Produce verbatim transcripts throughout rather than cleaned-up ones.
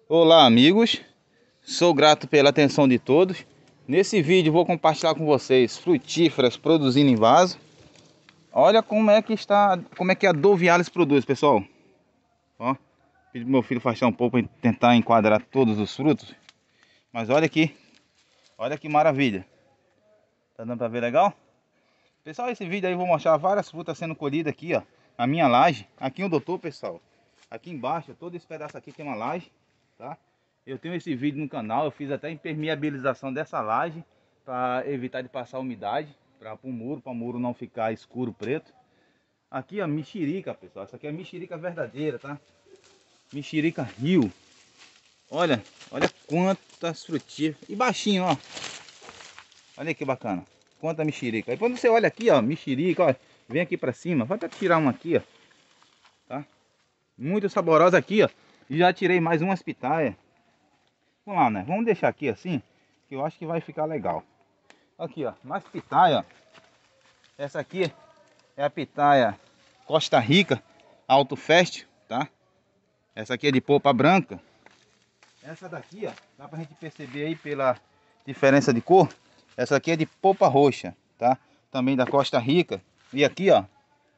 Olá amigos, sou grato pela atenção de todos. Nesse vídeo vou compartilhar com vocês frutíferas produzindo em vaso. Olha como é que está, como é que a Dovialis produz, pessoal. Ó, pedi pro meu filho afastar um pouco para tentar enquadrar todos os frutos. Mas olha aqui, olha que maravilha. Tá dando para ver legal? Pessoal, esse vídeo aí eu vou mostrar várias frutas sendo colhidas aqui, ó, na minha laje. Aqui o doutor, pessoal. Aqui embaixo, todo esse pedaço aqui tem uma laje, tá? Eu tenho esse vídeo no canal, eu fiz até a impermeabilização dessa laje para evitar de passar umidade para o muro, para o muro não ficar escuro, preto. Aqui a mexerica, pessoal, essa aqui é a mexerica verdadeira, tá? Mexerica Rio. Olha, olha quantas frutíferas. E baixinho, ó. Olha que bacana. Quanta mexerica. Aí quando você olha aqui, ó, mexerica, ó, vem aqui para cima, vai até tirar uma aqui, ó. Tá? Muito saborosa aqui, ó. E já tirei mais umas pitaias. Vamos lá, né? Vamos deixar aqui assim, que eu acho que vai ficar legal. Aqui, ó, mais pitaia, ó. Essa aqui é a pitaia Costa Rica Alto Fest, tá? Essa aqui é de polpa branca. Essa daqui, ó, dá pra gente perceber aí pela diferença de cor. Essa aqui é de polpa roxa, tá? Também da Costa Rica. E aqui, ó,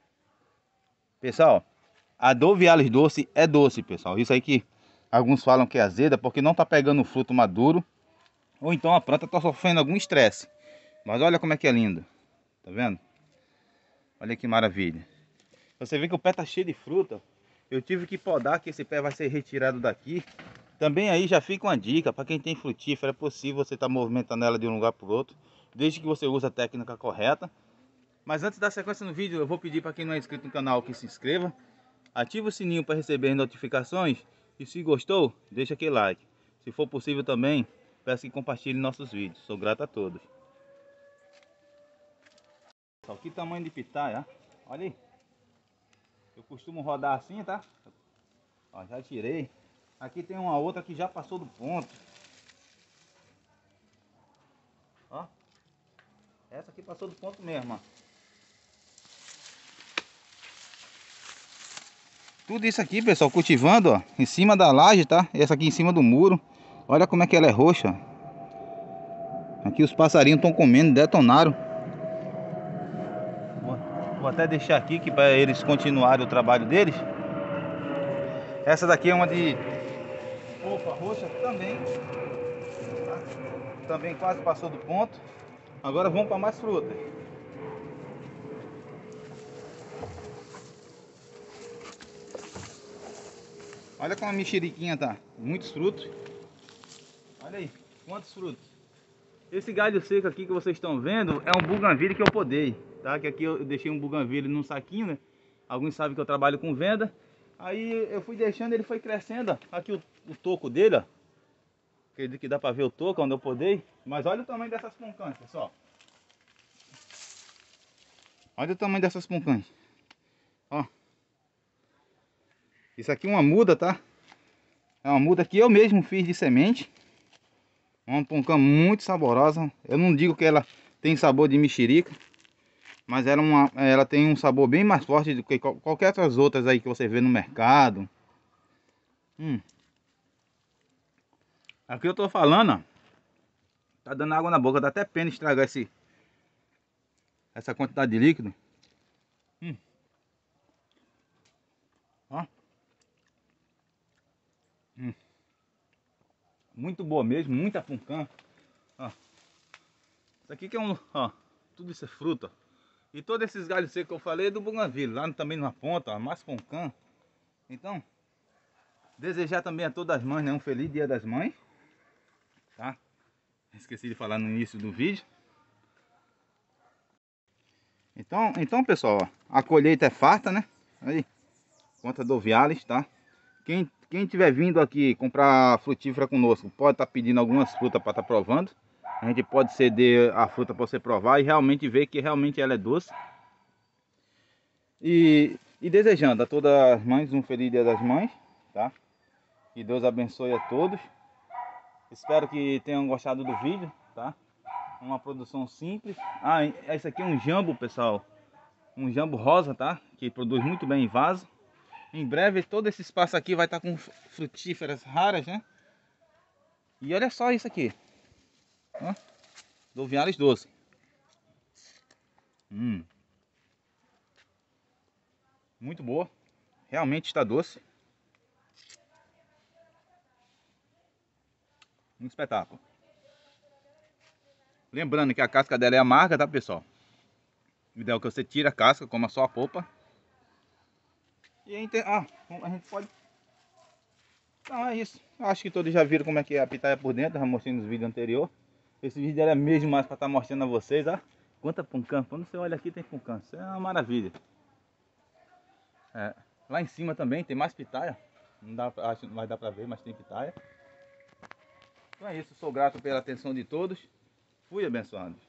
pessoal, a Dovialis doce é doce, pessoal. Isso aí que alguns falam que é azeda porque não tá pegando o fruto maduro, ou então a planta tá sofrendo algum estresse. Mas olha como é que é lindo. Tá vendo? Olha que maravilha. Você vê que o pé tá cheio de fruta. Eu tive que podar, que esse pé vai ser retirado daqui. Também aí já fica uma dica para quem tem frutífera, é possível você estar tá movimentando ela de um lugar para o outro, desde que você use a técnica correta. Mas antes da sequência no vídeo, eu vou pedir para quem não é inscrito no canal que se inscreva, ative o sininho para receber notificações e se gostou, deixa aquele like. Se for possível também, peço que compartilhe nossos vídeos. Sou grato a todos. Olha que tamanho de pitaia, olha aí. Eu costumo rodar assim, tá? Ó, já tirei. Aqui tem uma outra que já passou do ponto. Ó. Essa aqui passou do ponto mesmo, ó. Tudo isso aqui, pessoal, cultivando, ó, em cima da laje, tá? Essa aqui em cima do muro. Olha como é que ela é roxa. Aqui os passarinhos estão comendo, detonaram. Vou, vou até deixar aqui que para eles continuarem o trabalho deles. Essa daqui é uma de polpa roxa também, tá? Também quase passou do ponto. Agora vamos para mais frutas. Olha como a mexeriquinha tá. Muitos frutos. Olha aí, quantos frutos. Esse galho seco aqui que vocês estão vendo é um buganvília que eu podei, tá? Que aqui eu deixei um buganvília num saquinho, né? Alguns sabem que eu trabalho com venda. Aí eu fui deixando, ele foi crescendo, ó. Aqui o, o toco dele, ó. Acredito que dá pra ver o toco onde eu podei. Mas olha o tamanho dessas poncãs, pessoal. Olha o tamanho dessas poncãs. Ó. Isso aqui é uma muda, tá? É uma muda que eu mesmo fiz de semente. Uma poncã muito saborosa. Eu não digo que ela tem sabor de mexerica, mas ela, é uma, ela tem um sabor bem mais forte do que qualquer outras outras aí que você vê no mercado. Hum. Aqui eu tô falando, ó. Tá dando água na boca, dá até pena estragar esse, essa quantidade de líquido. Hum. Ó. Hum. Muito boa mesmo, muita poncã. Ó. Isso aqui que é um, ó, tudo isso é fruta. E todos esses galhos secos que eu falei é do buganvília, lá também na ponta, ó, mais poncã. Então, desejar também a todas as mães, né, um feliz dia das mães, tá? Esqueci de falar no início do vídeo. Então, então pessoal, ó, a colheita é farta, né? Aí, conta Dovialis, tá? Quem quem tiver vindo aqui comprar frutífera conosco, pode estar tá pedindo algumas frutas para estar tá provando. A gente pode ceder a fruta para você provar e realmente ver que realmente ela é doce. E, e desejando a todas as mães um feliz dia das mães, tá? Que Deus abençoe a todos. Espero que tenham gostado do vídeo, tá? Uma produção simples. Ah, esse aqui é um jambo, pessoal. Um jambo rosa, tá? Que produz muito bem em vaso. Em breve todo esse espaço aqui vai estar com frutíferas raras, né? E olha só isso aqui. Ó, Doviales doce. Hum. Muito boa. Realmente está doce. Um espetáculo. Lembrando que a casca dela é amarga, tá, pessoal? O ideal é que você tire a casca, coma só a polpa. E a gente, ah, a gente pode... Não, é isso. Acho que todos já viram como é que é a pitaia por dentro. Já mostrei nos vídeos anteriores. Esse vídeo era mesmo mais para estar mostrando a vocês, ó. Quanta puncã. Quando você olha aqui tem puncã. Isso é uma maravilha. É. Lá em cima também tem mais pitaia. Não dá, acho que não vai dar para ver, mas tem pitaia. Então é isso. Sou grato pela atenção de todos. Fui abençoado.